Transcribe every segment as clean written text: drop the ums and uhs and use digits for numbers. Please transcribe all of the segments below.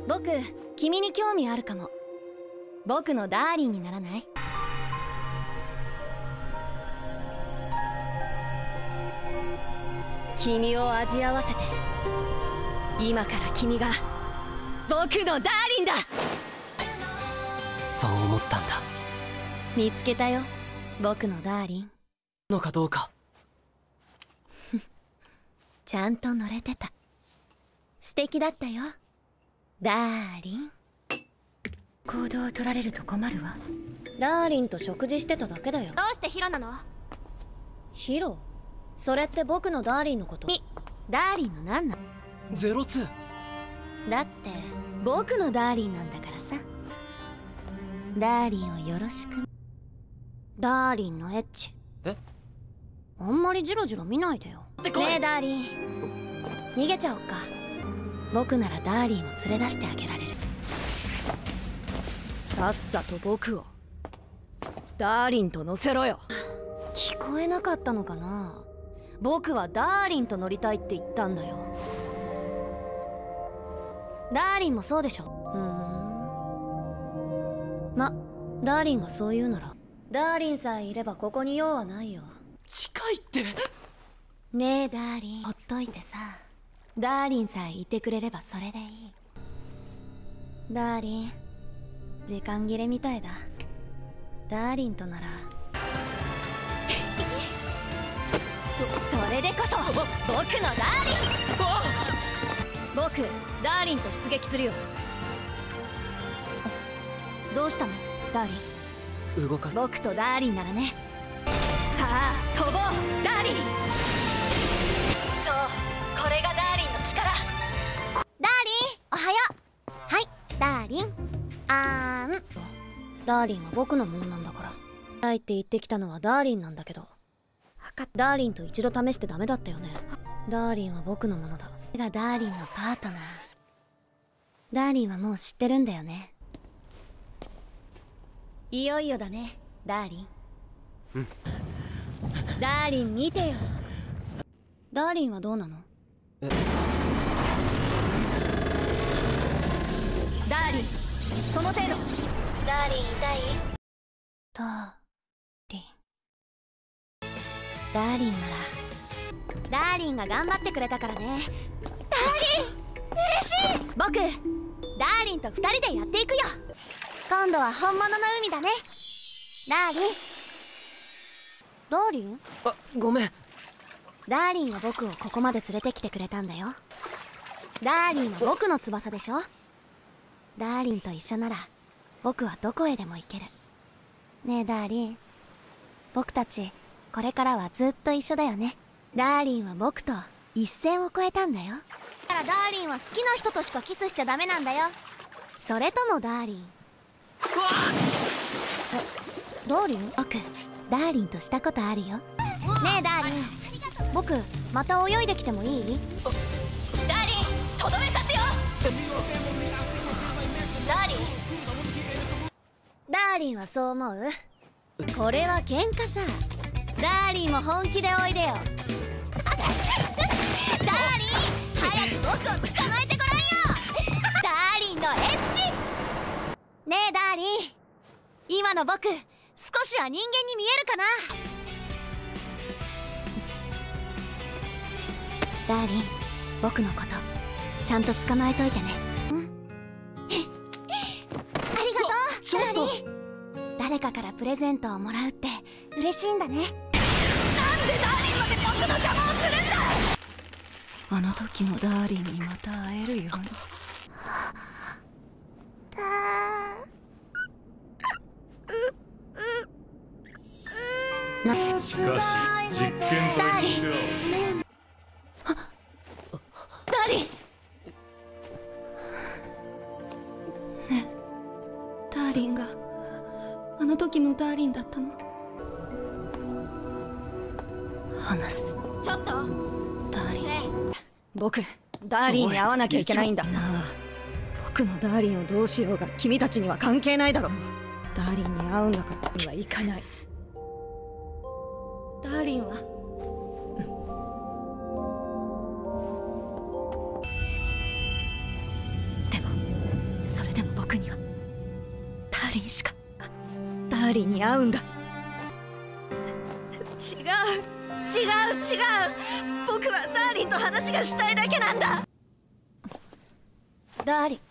僕、君に興味あるかも。僕のダーリンにならない？君を味合わせて、今から君が僕のダーリンだ。 そう思ったんだ。 見つけたよ、僕のダーリン。 のかどうか。 ちゃんと乗れてた。素敵だったよ、ダーリン。行動を取られると困るわ。ダーリンと食事してただけだよ。 どうしてヒロなの？ ヒロ？それって僕のダーリンのこと。ダーリンの何なの 02。 だって僕のダーリンなんだからさ。ダーリンをよろしく。ダーリンのエッチ。 え？ あんまりジロジロ見ないでよ。ねえダーリン、逃げちゃおっか。僕ならダーリンを連れ出してあげられる。さっさと僕をダーリンと乗せろよ。聞こえなかったのかな。僕はダーリンと乗りたいって言ったんだよ。ダーリンもそうでしょ。ま、ダーリンがそう言うなら、ダーリンさえいればここに用はないよ。 近いって。 ねえダーリン、ほっといてさ。ダーリンさえいてくれればそれでいい。ダーリン、時間切れみたいだ。ダーリンとならそれでこそ僕のダーリン。僕、ダーリンと出撃するよ。どうしたのダーリン。 動かす。 僕とダーリンならね。さあ飛ぼうダーリン。そう、これがダーリンの力。ダーリン、おはよう。はい、ダーリン。ダーリンは僕のものなんだから。はいって言ってきたのはダーリンなんだけど。ダーリンと一度試してダメだったよね。ダーリンは僕のものだ。がダーリンのパートナー。ダーリンはもう知ってるんだよね。いよいよだね、ダーリン。 うん。 ダーリン見てよ。ダーリンはどうなの？ え？ ダーリン、その程度。ダーリン痛い？ダーリン。ダーリンなら。ダーリンが頑張ってくれたからね。ダーリン、嬉しい。僕、ダーリンと2人でやっていくよ。今度は本物の海だね。ダーリン。ダーリン？ あ、ごめん。 ダーリンが僕をここまで連れてきてくれたんだよ。ダーリンは僕の翼でしょ。ダーリンと一緒なら僕はどこへでも行ける。ねえダーリン、僕たちこれからはずっと一緒だよね。ダーリンは僕と一線を越えたんだよ。だからダーリンは好きな人としかキスしちゃダメなんだよ。それともダーリン。ダーリン？僕、ダーリンとしたことあるよ。ねえダーリン、僕また泳いできてもいい？ダーリン、とどめさせよ。ダーリン、ダーリンはそう思う？これは喧嘩さ。ダーリンも本気でおいでよ。ダーリン、早く僕を捕まえてごらんよ。ダーリンのエッチ。ねえダーリン、今の僕少しは人間に見えるかな。ダーリン、僕のことちゃんと捕まえといてね。ありがとう。 ちょっと。 ダーリン、誰かからプレゼントをもらうって嬉しいんだね。なんでダーリンまで僕の邪魔をするんだ。あの時のダーリンにまた会えるように。 しかし実験台としてはダーリン。ねえ、ダーリンがあの時のダーリンだったの？話す。 ちょっとダーリン、 ね僕ダーリンに会わなきゃいけないんだ。なあ、僕のダーリンをどうしようが君たちには関係ないだろ。ダーリンに会うんだからにはいかない。ダーリンはでもーリンしかダーリンに会うんだ。違う僕はダーリンと話がしたいだけなんだ。ダーリン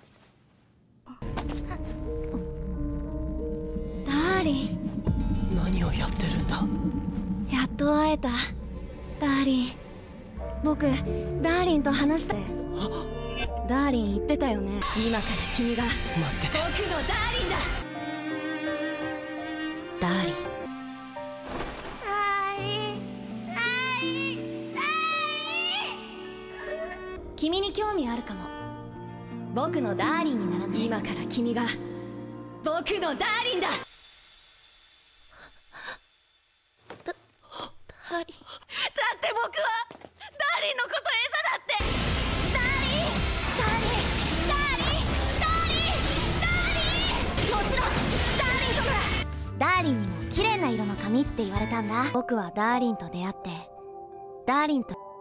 ダーリン、 何をやってるんだ。 やっと会えた。ダーリン、僕ダーリンと話して。ダーリン言ってたよね、今から君が待ってて。 僕のダーリンだ。ダーリン、君に興味あるかも。僕のダーリンにならない？今から君が僕のダーリンだ。ダーリン、だって僕はダーリンのこと餌だって。ダーリンもちろんダーリンとだ。ダーリンにも綺麗な色の髪って言われたんだ。僕はダーリンと出会って、ダーリン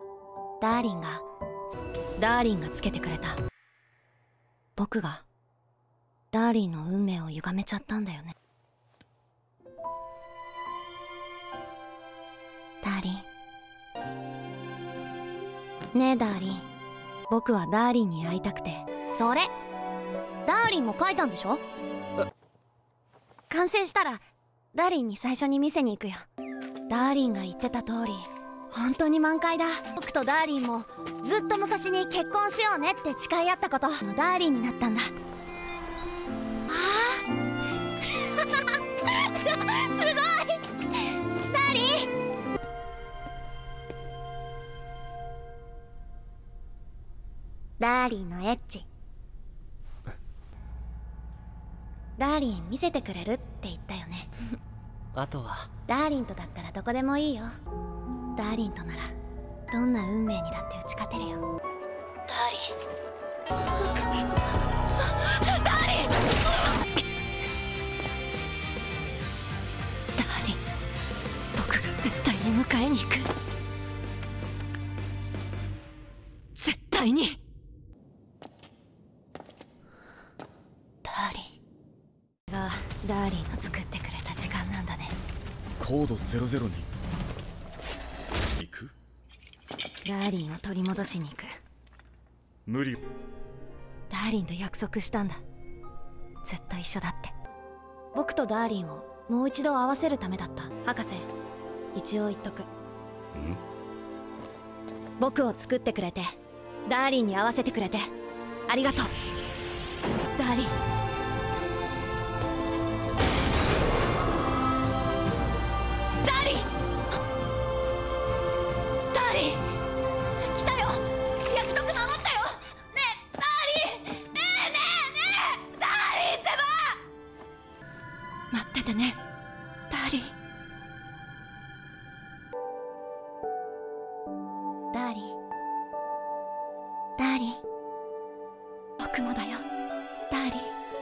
がつけてくれた。僕がダーリンの運命を歪めちゃったんだよね。ダーリンねえダーリン、僕はダーリンに会いたくて。それダーリンも書いたんでしょ？完成したらダーリンに最初に見せに行くよ。ダーリンが言ってた通り本当に満開だ。僕とダーリンもずっと昔に結婚しようねって誓い合ったことのダーリンになったんだ。あーすごいダーリン。ダーリンのエッチ。ダーリン見せてくれるって言ったよね。 あとはダーリンとだったらどこでもいいよ。ダーリンとならどんな運命にだって打ち勝てるよ。ダーリンダーリン僕が絶対に迎えに行く。絶対に。ダーリンがダーリンの作ってくれた時間なんだね。 コード00に行く。 ダーリンを取り戻しに行く。 無理。 ダーリンと約束したんだ。ずっと一緒だって。僕とダーリンをもう一度会わせるためだった。博士、一応言っとく。僕を作ってくれてダーリンに会わせてくれてありがとう。ダーリン、ダーリン来たよ。約束守ったよ。ねえダーリン、ねえダーリンってば。待っててねダーリン。ダーリン僕もだよダーリン。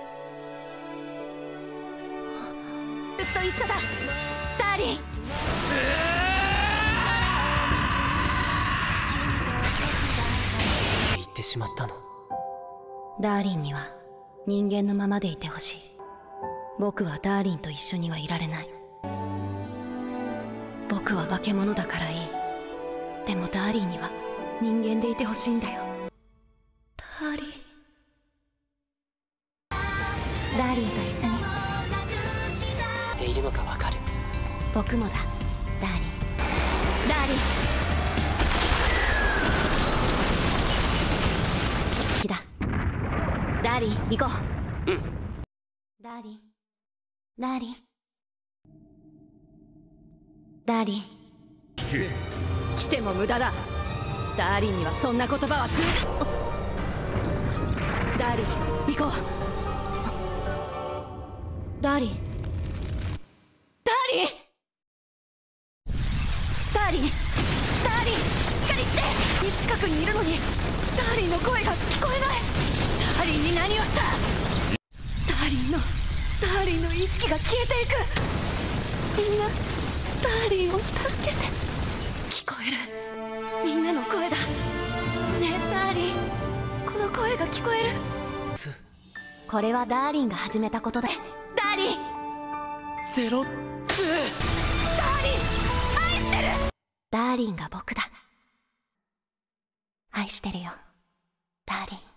ずっと一緒だダーリン。 言ってしまったの。 ダーリンには人間のままでいてほしい。僕はダーリンと一緒にはいられない。僕は化け物だからいい。でもダーリンには人間でいてほしいんだよ。ダーリン、ダーリンと一緒に。 っているのかわかる。 僕もだダーリン。ダーリン好きだ。ダーリン行こう。ダーリンダーリンダーリン。来ても無駄だ。ダーリンにはそんな言葉は通じ。ダーリン行こう。ダーリンしっかりして。近くにいるのにダーリンの声が聞こえない。ダーリンに何をした。ダーリンの意識が消えていく。みんなダーリンを助けて。聞こえるみんなの声だ。ねえダーリン、この声が聞こえる。 これはダーリンが始めたことだ。ダーリンゼロ2。 愛してる。ダーリンが僕だ。愛してるよダーリン。